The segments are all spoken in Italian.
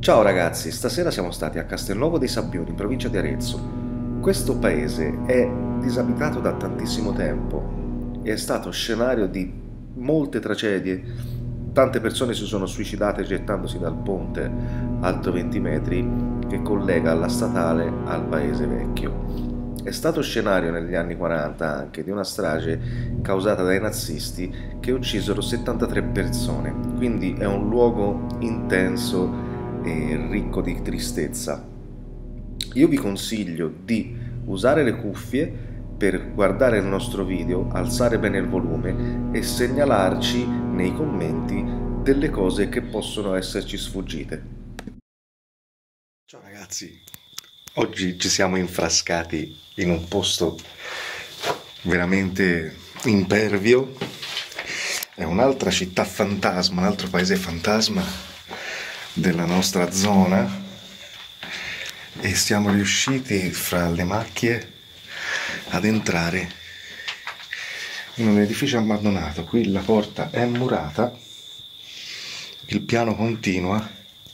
Ciao ragazzi, stasera siamo stati a Castelnuovo dei Sabbioni, in provincia di Arezzo. Questo paese è disabitato da tantissimo tempo e è stato scenario di molte tragedie. Tante persone si sono suicidate gettandosi dal ponte alto 20 metri che collega la statale al paese vecchio. È stato scenario negli anni 40 anche di una strage causata dai nazisti che uccisero 73 persone, quindi è un luogo intenso e ricco di tristezza. Io vi consiglio di usare le cuffie per guardare il nostro video, alzare bene il volume e segnalarci nei commenti delle cose che possono esserci sfuggite. Ciao ragazzi, oggi ci siamo infrascati in un posto veramente impervio. È un'altra città fantasma, un altro paese fantasma della nostra zona e siamo riusciti fra le macchie ad entrare in un edificio abbandonato. Qui la porta è murata, il piano continua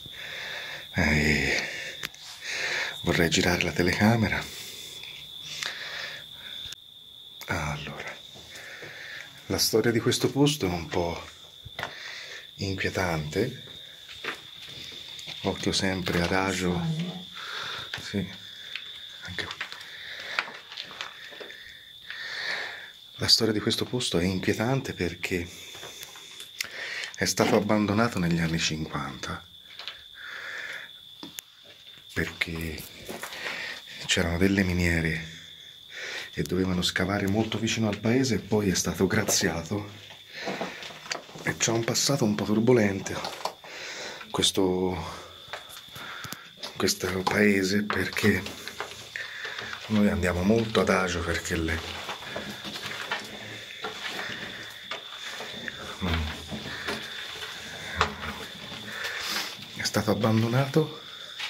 e vorrei girare la telecamera. Allora, la storia di questo posto è un po' inquietante. Occhio sempre ad agio. Sì, anche qui. La storia di questo posto è inquietante perché è stato abbandonato negli anni 50 perché c'erano delle miniere e dovevano scavare molto vicino al paese e poi è stato graziato e c'è un passato un po' turbolento questo paese perché noi andiamo molto ad agio perché è stato abbandonato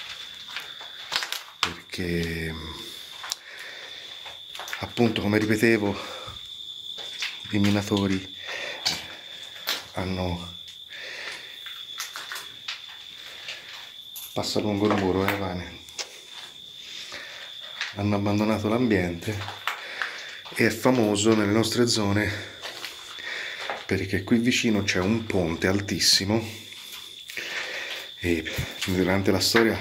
perché appunto, come ripetevo, i minatori hanno passa lungo il muro, Vane. Hanno abbandonato l'ambiente e è famoso nelle nostre zone perché qui vicino c'è un ponte altissimo e durante la storia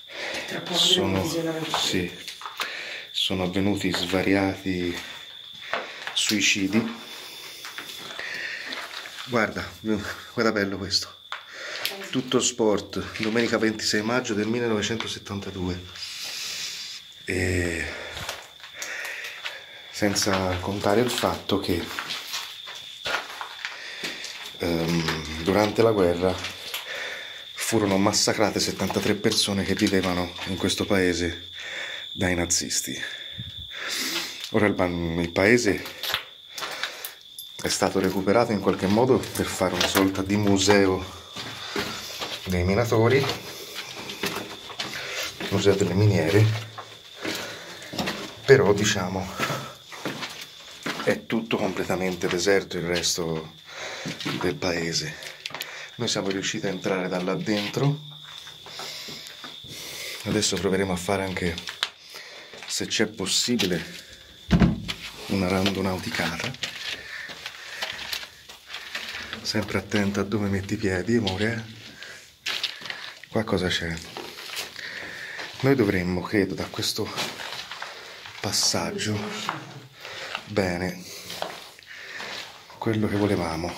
sono avvenuti svariati suicidi. Guarda bello questo. Tutto sport, domenica 26 maggio del 1972 e senza contare il fatto che durante la guerra furono massacrate 73 persone che vivevano in questo paese dai nazisti. Ora il paese è stato recuperato in qualche modo per fare una sorta di museo dei minatori, museo delle miniere, però diciamo è tutto completamente deserto il resto del paese. Noi siamo riusciti a entrare da là dentro, adesso proveremo a fare anche, se c'è possibile, una randonauticata, sempre attenta a dove metti i piedi, amore. Qua cosa c'è? Noi dovremmo, credo, da questo passaggio, bene, quello che volevamo.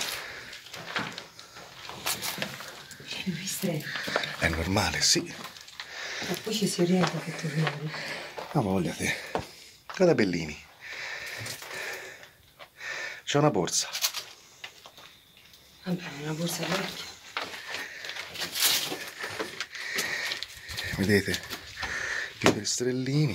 È normale, sì. Ma poi ci si orienta che tu vieni. Ma voglia te. Guarda Bellini. C'è una borsa. Vabbè, una borsa vecchia. Vedete? I pestrellini.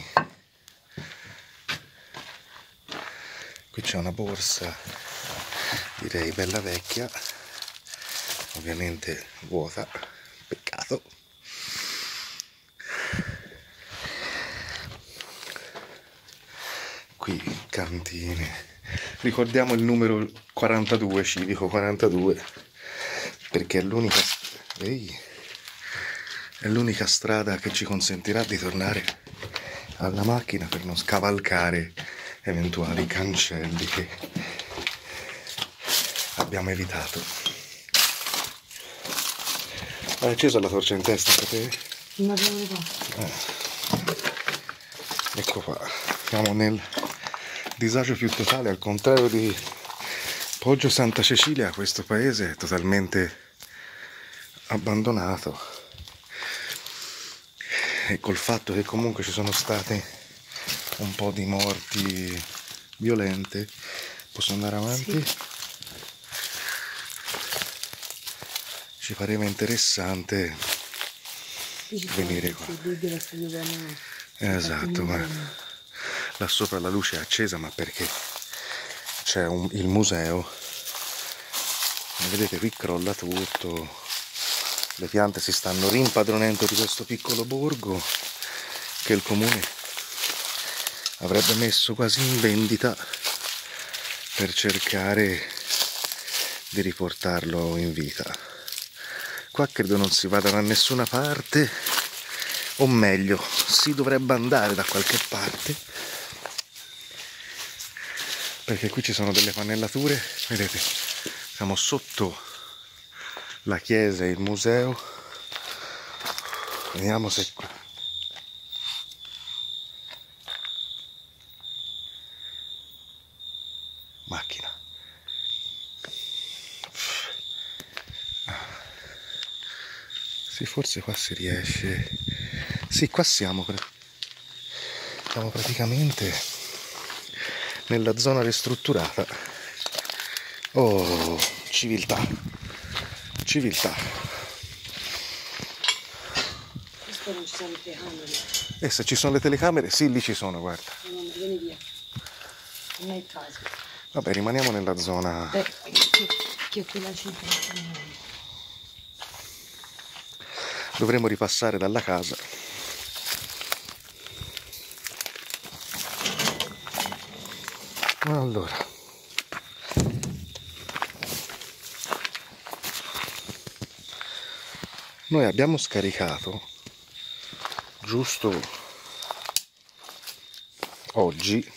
Qui c'è una borsa, direi bella vecchia, ovviamente vuota, peccato. Qui cantine. Ricordiamo il numero 42, civico 42, perché è l'unica... Ehi. È l'unica strada che ci consentirà di tornare alla macchina per non scavalcare eventuali cancelli che abbiamo evitato. Hai acceso la torcia in testa per te? Non abbiamo fatto. Ecco qua, siamo nel disagio più totale, al contrario di Poggio Santa Cecilia, questo paese è totalmente abbandonato, e col fatto che comunque ci sono state un po' di morti violente. Posso andare avanti? Sì. Ci pareva interessante venire qua. Esatto, ma là sopra la luce è accesa, ma perché c'è il museo. Vedete, qui crolla tutto, le piante si stanno rimpadronendo di questo piccolo borgo che il comune avrebbe messo quasi in vendita per cercare di riportarlo in vita. Qua credo non si vada da nessuna parte, o meglio, si dovrebbe andare da qualche parte, perché qui ci sono delle pannellature, vedete, siamo sotto la chiesa e il museo. Vediamo se qua. Macchina. Sì, forse qua si riesce. Sì, qua siamo praticamente nella zona ristrutturata. Oh, civiltà. Civiltà. Questo non ci sono le telecamere. E se ci sono le telecamere? Sì, lì ci sono, guarda. No, vieni via. Non è il caso. Vabbè, rimaniamo nella zona. Che è quella cifra. Dovremo ripassare dalla casa. Allora, noi abbiamo scaricato giusto oggi,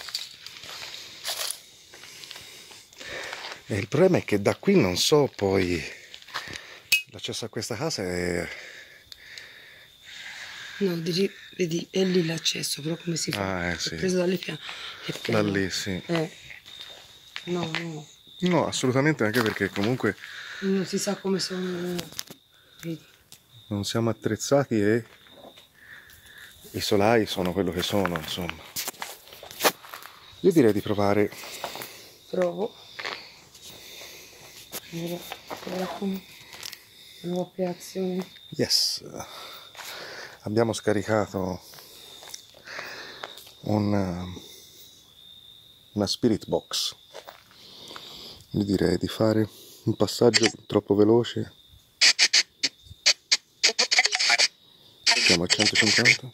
e il problema è che da qui non so poi l'accesso a questa casa è. No, vedi, è lì l'accesso, però come si fa? Sì. È preso dalle piante. Da lì, sì. No. No, assolutamente, anche perché comunque Non si sa come sono. Vedi. Non siamo attrezzati e i solai sono quello che sono, insomma. Io direi di provare. Provo. Una nuova creazione. Yes. Abbiamo scaricato una spirit box. Io direi di fare un passaggio troppo veloce. Siamo a 150.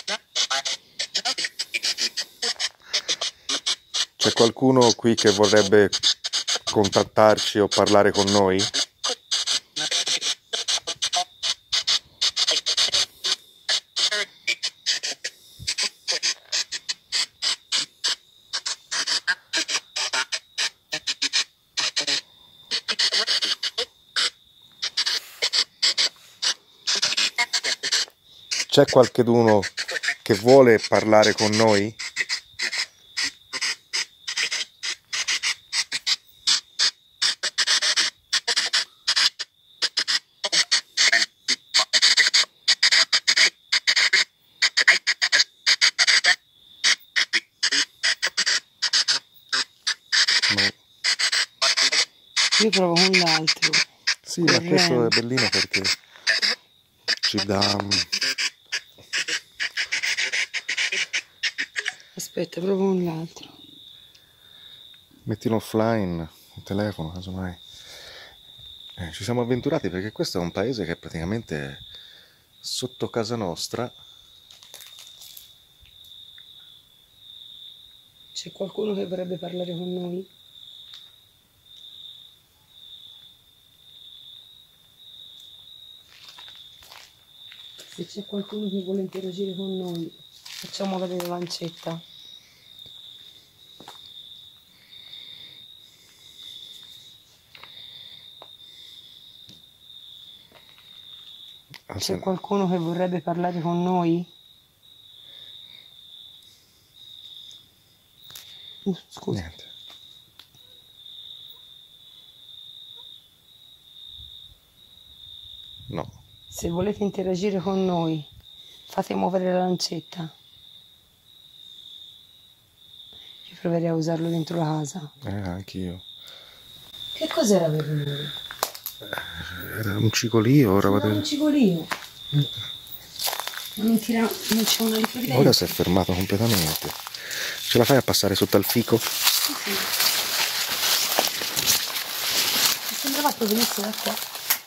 C'è qualcuno qui che vorrebbe contattarci o parlare con noi? C'è qualcuno che vuole parlare con noi? No. Io provo con l'altro. Sì, ma questo è bellino perché ci dà. Aspetta, provo con l'altro. Mettilo offline, il telefono, casomai. Ci siamo avventurati perché questo è un paese che è praticamente sotto casa nostra. C'è qualcuno che vorrebbe parlare con noi? Se c'è qualcuno che vuole interagire con noi, facciamo vedere la lancetta. C'è qualcuno che vorrebbe parlare con noi? Scusa. Niente. No. Se volete interagire con noi, fate muovere la lancetta. Io proverei a usarlo dentro la casa. Anch'io. Che cos'era per rumore? Era un cigolio, ora vado. Un cigolio. Non c'è una ripresa. Ora si è fermato completamente. Ce la fai a passare sotto al fico? Sì, sì. Mi sembrava che venisse da qua.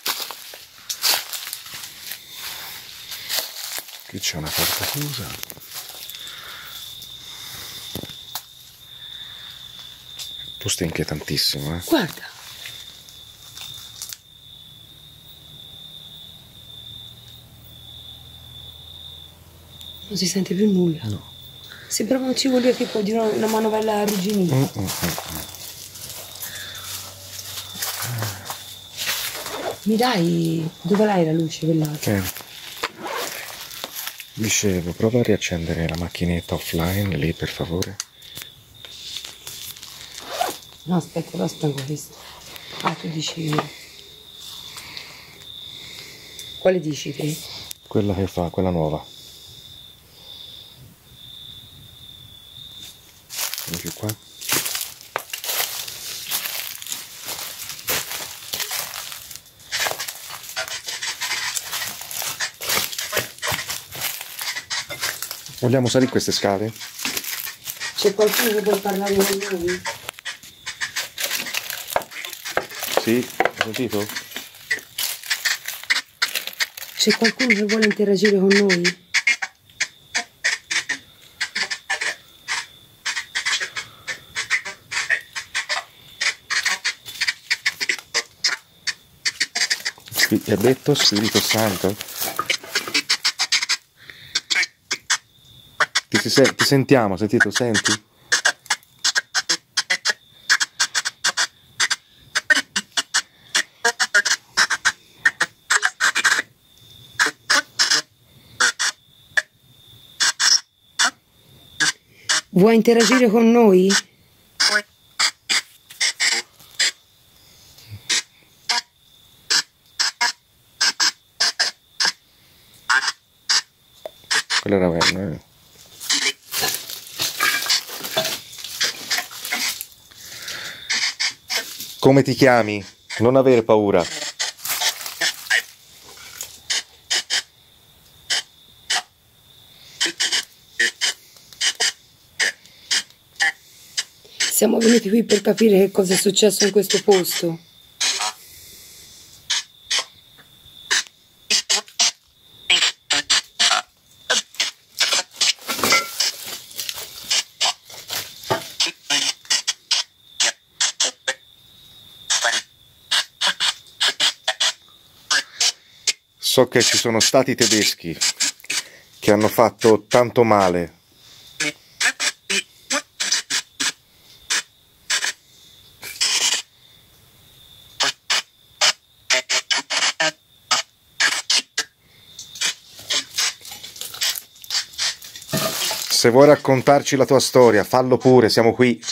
Qui c'è una porta chiusa. Il posto è inquietantissimo, Guarda. Non si sente più nulla. No. Sembrava un cigolio tipo di una manovella arrugginita. Mi dai... Dove l'hai la luce quell'altro? Dicevo, prova a riaccendere la macchinetta offline lì, per favore. No, aspetta, lo stanco questo. Ah, tu dici... Quale dici te? Quella che fa, quella nuova. Vieni più qua. Vogliamo salire queste scale? C'è qualcuno che vuole parlare con noi? Sì, hai sentito? C'è qualcuno che vuole interagire con noi? Ti ha detto Spirito Santo? Ti sentiamo, sentito? Senti? Vuoi interagire con noi? Quello era bello, Come ti chiami? Non avere paura. Siamo venuti qui per capire che cosa è successo in questo posto. So che ci sono stati tedeschi che hanno fatto tanto male. Se vuoi raccontarci la tua storia, fallo pure, siamo qui.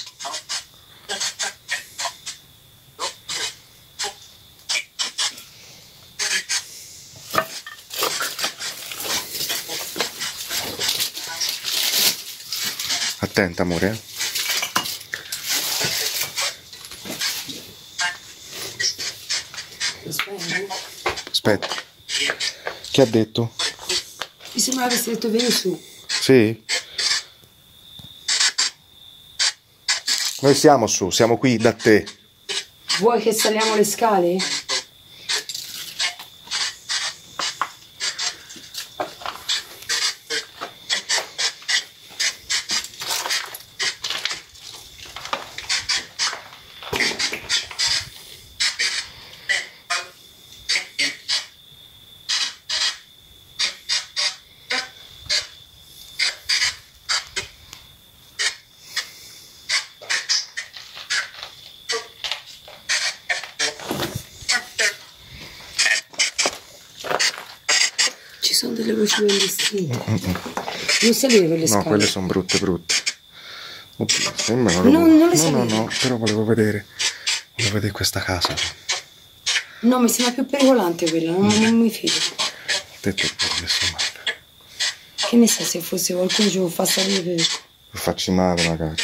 Attenta, amore. Aspetta. Chi ha detto? Mi sembrava che avessi detto vieni su. Sì? Noi siamo su, siamo qui da te. Vuoi che saliamo le scale? sono delle luci ben distinte. Non salire per le scale. No, quelle sono brutte brutte. Oddio, sembrano Non le no, no, però volevo vedere questa casa. No, mi sembra più pericolante quella, non mi fido. Detto che ho messo male. Che ne sa se fosse qualcuno ci può far salire per... Facci male magari.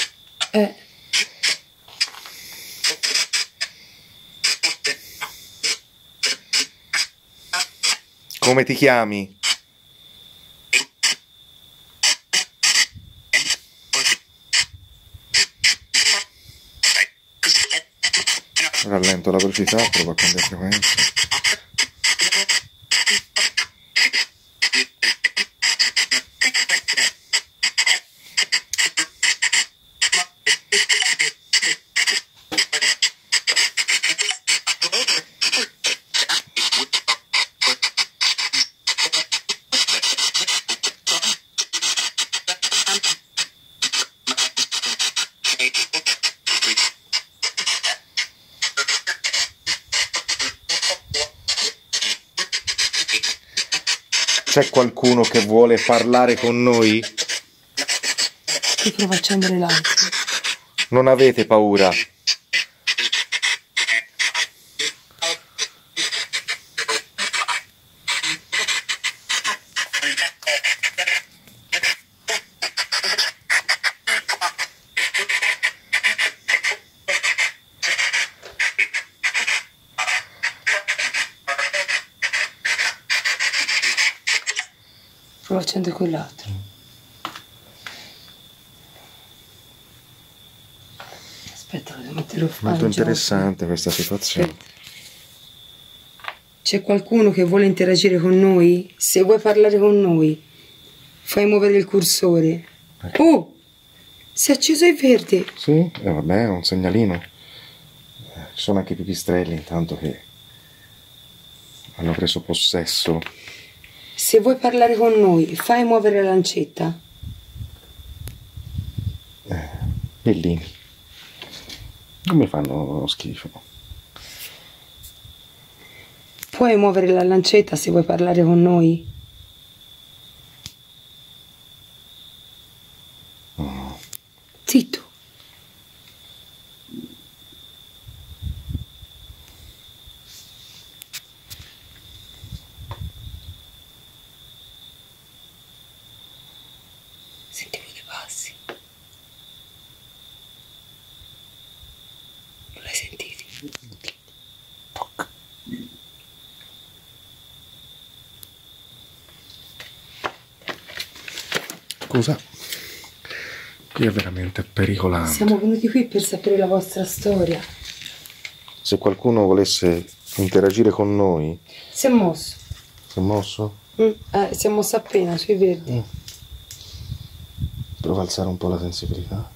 Come ti chiami? Rallento la velocità, provo a cambiare frequenza. C'è qualcuno che vuole parlare con noi? Io provo a accendere l'altro. Non avete paura. Provo a accendere quell'altro. Aspetta, lo devo mettere a fare. Molto interessante questa situazione. C'è qualcuno che vuole interagire con noi? Se vuoi parlare con noi, fai muovere il cursore. Oh! Si è acceso il verde. Sì, vabbè, è un segnalino. Ci sono anche i pipistrelli intanto che hanno preso possesso. Se vuoi parlare con noi, fai muovere la lancetta. Bellini. Non mi fanno schifo. Puoi muovere la lancetta se vuoi parlare con noi? No. Zitto. Sentivo dei passi. Non l'hai sentiti? Tocca. Scusa, qui è veramente pericolante. Siamo venuti qui per sapere la vostra storia. Se qualcuno volesse interagire con noi... Si è mosso. Si è mosso? Si è mosso appena sui verdi. Prova a alzare un po' la sensibilità.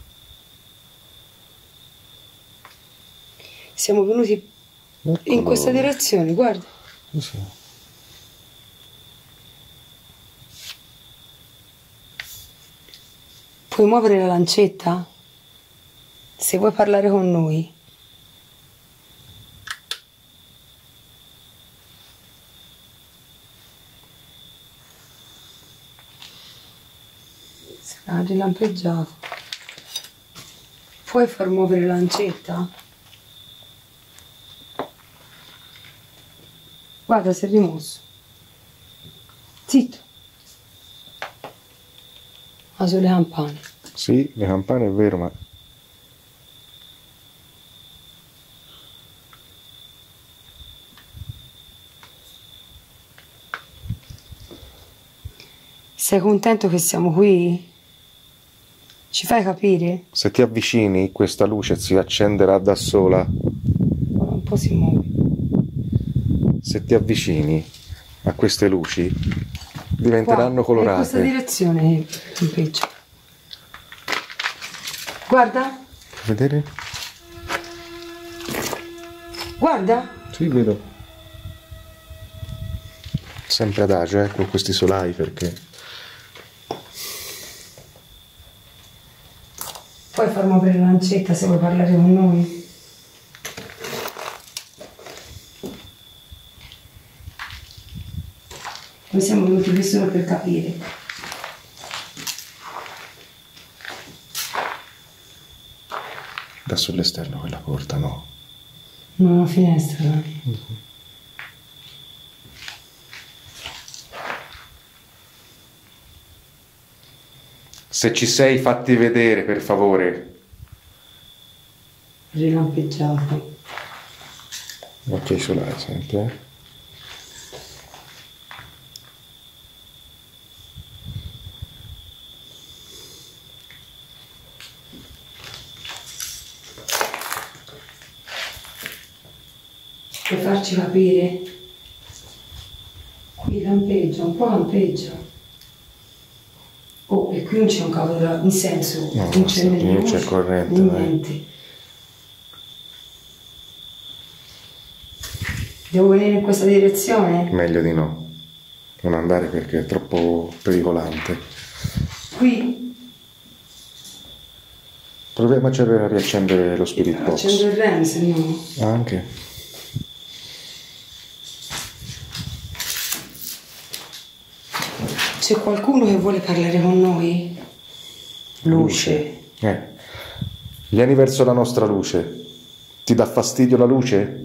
Siamo venuti in questa direzione, guarda. Sì. Puoi muovere la lancetta? Se vuoi parlare con noi. Ha rilampeggiato. Puoi far muovere la lancetta? Guarda, si è rimosso. Zitto. Ah, sulle campane. Sì, le campane è vero, ma... Sei contento che siamo qui? Ci fai capire? Se ti avvicini, questa luce si accenderà da sola. Un po' si muove. Se ti avvicini a queste luci, diventeranno colorate. In questa direzione lampeggia. Guarda. Puoi vedere? Guarda. Sì, vedo. Sempre adagio, con questi solai, perché... Puoi far muovere la lancetta se vuoi parlare con noi? Noi siamo venuti qui solo per capire. Da sull'esterno quella porta, no? No, una finestra. Se ci sei, fatti vedere, per favore. Rilampeggiato. Occhi solare sempre. Per farci capire, qui lampeggia, un po' lampeggia. Oh, e qui non c'è un cavo in senso, No, non c'è né non c'è luce, corrente, né dai. niente. Devo venire in questa direzione? Meglio di no. Non andare perché è troppo pericolante. Qui? Proviamoci a riaccendere lo spirit box. Accendo il REM, se no. Anche. C'è qualcuno che vuole parlare con noi? Luce. Vieni verso la nostra luce. Ti dà fastidio la luce?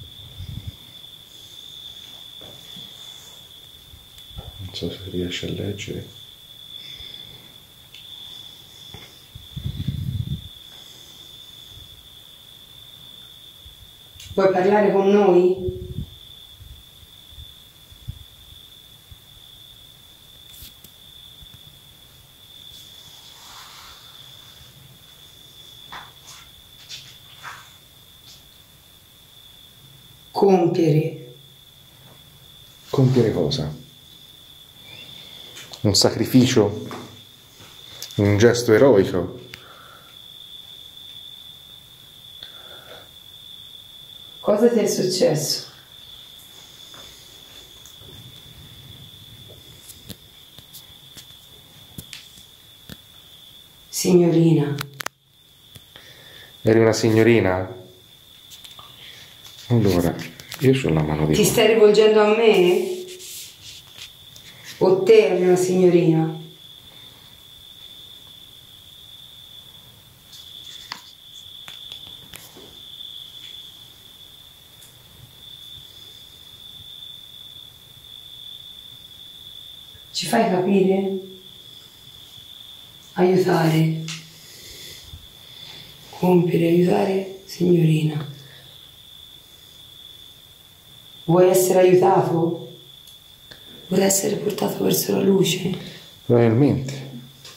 Non so se riesci a leggere. Vuoi parlare con noi? Compiere. Compiere cosa? Un sacrificio? Un gesto eroico? Cosa ti è successo? Signorina. Eri una signorina? Allora, io ho la mano di... Ti stai rivolgendo a me? O te eri una signorina? Ci fai capire? Aiutare. Compiere, aiutare, signorina. Vuoi essere aiutato? Vuoi essere portato verso la luce? Probabilmente.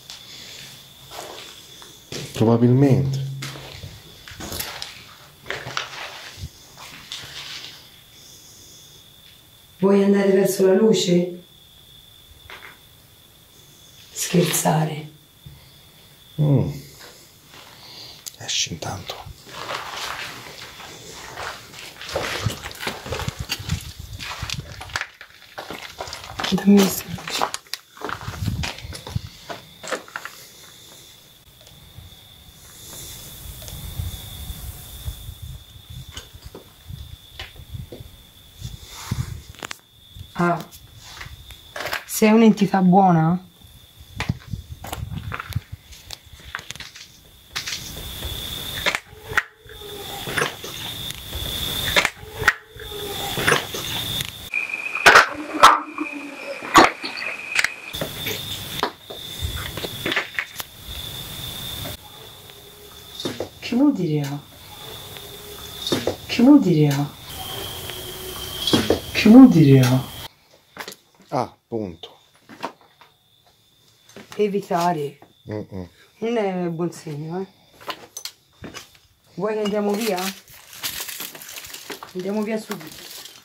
Probabilmente. Vuoi andare verso la luce? Scherzare. Esci intanto. Dammi questa luce. Ah, sei un'entità buona? Che vuol dire A? Che vuol dire A? Che vuol dire A? Ah, punto. Evitare. Mm-mm. Non è buon segno, eh? Vuoi che andiamo via? Andiamo via subito.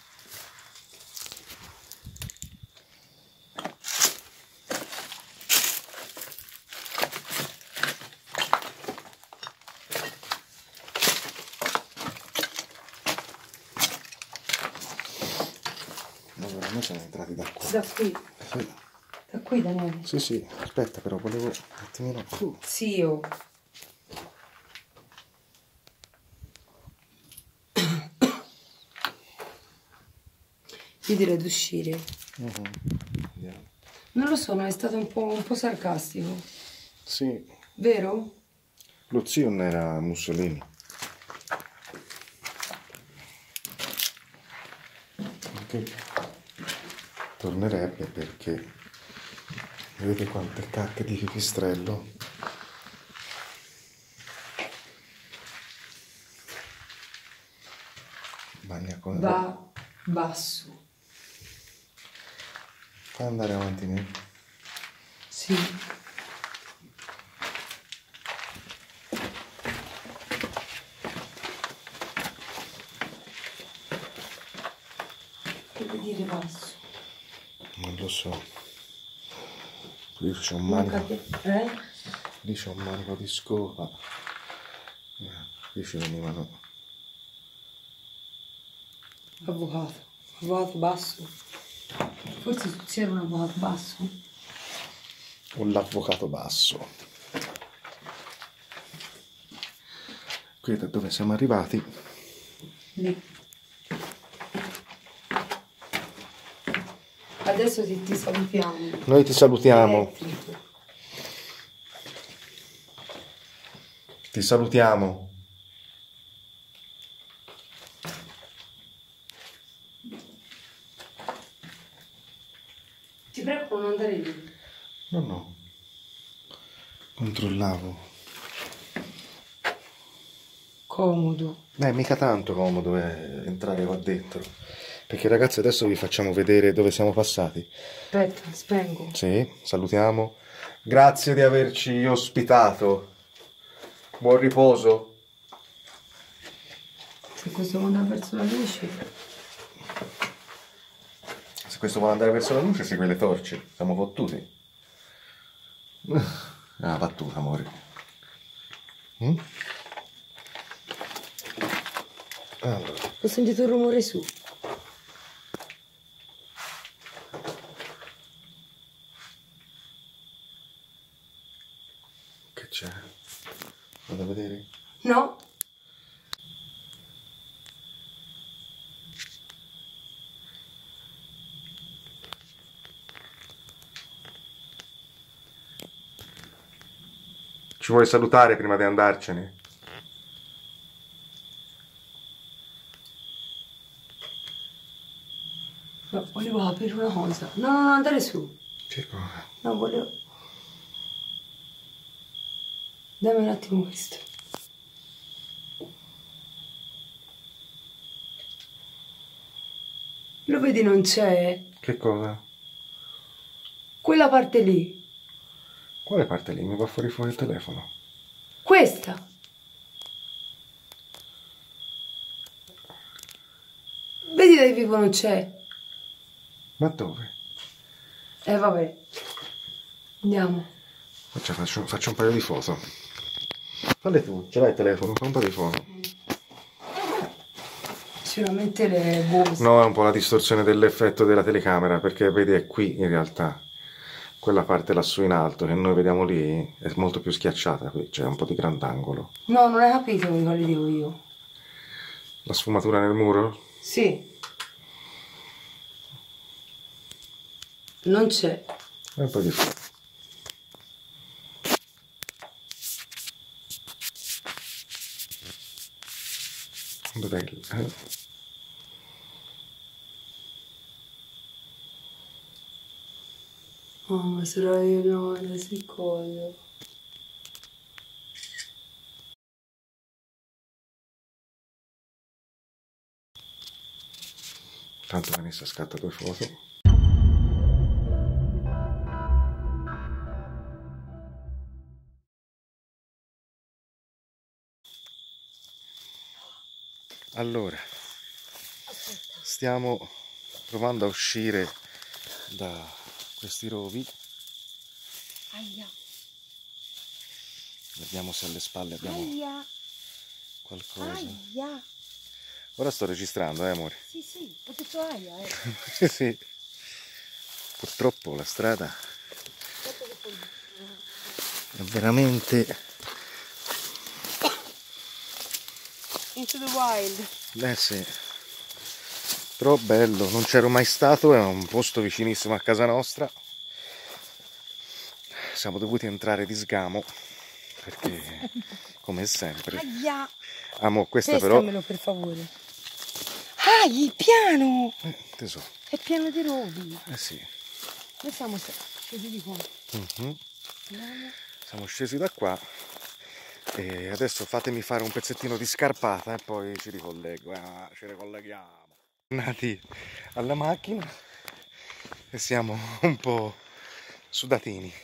Allora, noi siamo entrati da qua. Da qui. Sì, Da qui, Daniele. sì, aspetta, però volevo un attimino... Zio. Io direi di uscire. Vediamo. Non lo so, ma è stato un po' sarcastico. Sì, Vero? lo zio non era Mussolini. Anche tornerebbe perché vedete quante cacche di pipistrello. Va basso. Fai andare avanti me. Sì. Che vuol dire basso? Non lo so. Qui c'è un Non manico. Lì c'è un manico di scopa. Qui ci venivano. Avvocato. Avvocato basso. Forse c'era un avvocato basso. O l'avvocato basso. Qui da dove siamo arrivati? Lì. Adesso ti salutiamo. Noi ti salutiamo. Elettrico. Ti salutiamo. Ti prego non andare lì. No. Controllavo. Comodo. Mica tanto comodo entrare qua dentro. Perché ragazzi adesso vi facciamo vedere dove siamo passati. Aspetta, spengo. Sì, salutiamo. Grazie di averci ospitato. Buon riposo. Se questo vuole andare verso la luce. Se questo vuole andare verso la luce, segue le torce. Siamo fottuti. Ah, battuta, amore. Allora. Ho sentito un rumore su. Che c'è? Vado a vedere? No. Ci vuoi salutare prima di andarcene? No, volevo aprire una cosa. No, non andare su. Che cosa? No, volevo... Dammi un attimo questo. Lo vedi non c'è? Che cosa? Quella parte lì. Quale parte lì? Mi va fuori il telefono. Questa. Vedi dai vivo non c'è. Ma dove? Vabbè. Andiamo. Faccio un paio di foto. Falle tu, ce l'hai il telefono? Fa un paio di foto. Sicuramente le buste. No, è un po' la distorsione dell'effetto della telecamera, perché vedi è qui in realtà. Quella parte lassù in alto che noi vediamo lì è molto più schiacciata, qui c'è un po' di grandangolo. No, non hai capito quale dico io. La sfumatura nel muro? Sì. Non c'è. È un po' di foto. Dov'è il... Oh, ma sarà io no, si coglio. Tanto Vanessa scatta 2 foto. Allora, stiamo provando a uscire da questi rovi. Aia. Vediamo se alle spalle abbiamo Aia. qualcosa. Aia. Ora sto registrando, amore? Sì, sì, ho detto aia, Sì. Purtroppo la strada è veramente... Into the wild. Sì. però bello, non c'ero mai stato, è un posto vicinissimo a casa nostra. Siamo dovuti entrare di sgamo perché, come sempre, Aia! amo questa però. Pescamelo per favore. Piano! Tesoro. È pieno di rovi. Sì. Noi siamo scesi di qua. Siamo scesi da qua e adesso fatemi fare un pezzettino di scarpata e poi ci ricolleghiamo. Tornati alla macchina e siamo un po' sudatini.